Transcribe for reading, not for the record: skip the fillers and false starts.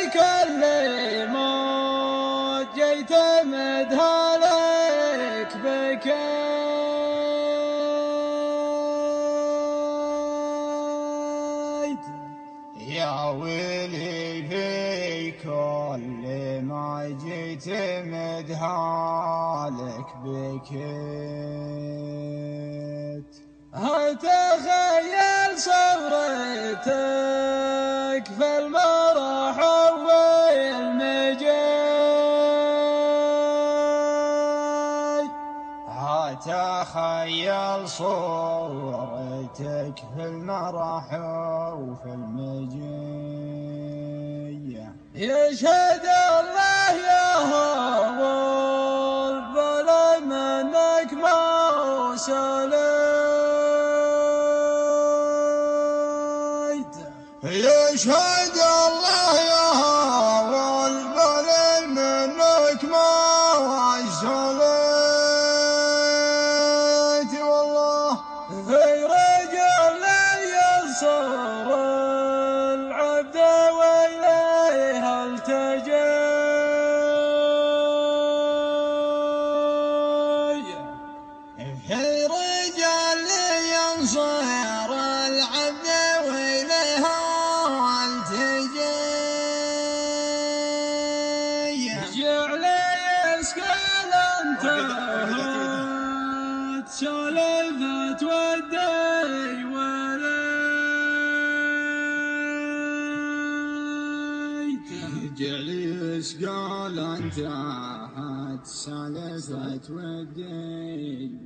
كل موت جيت مدها لك بكيت. يا ويلي في كل ما جيت مدها لك بكيت. أتخيل صورتك في المرح والمجيء. أتخيل صورتك في المرح وفي المجيء. يشهد الله يا هو الظلم انك ما سليت. يشهد الله يا هو الظلم انك ما سليت. والله في رجل ينصر العبد واليه التجي. في رجال ينصر العبد وإليه التجي. جعل يسكن انتهت سالفة ودي وليت. جليس قال انتهت سالفة ودي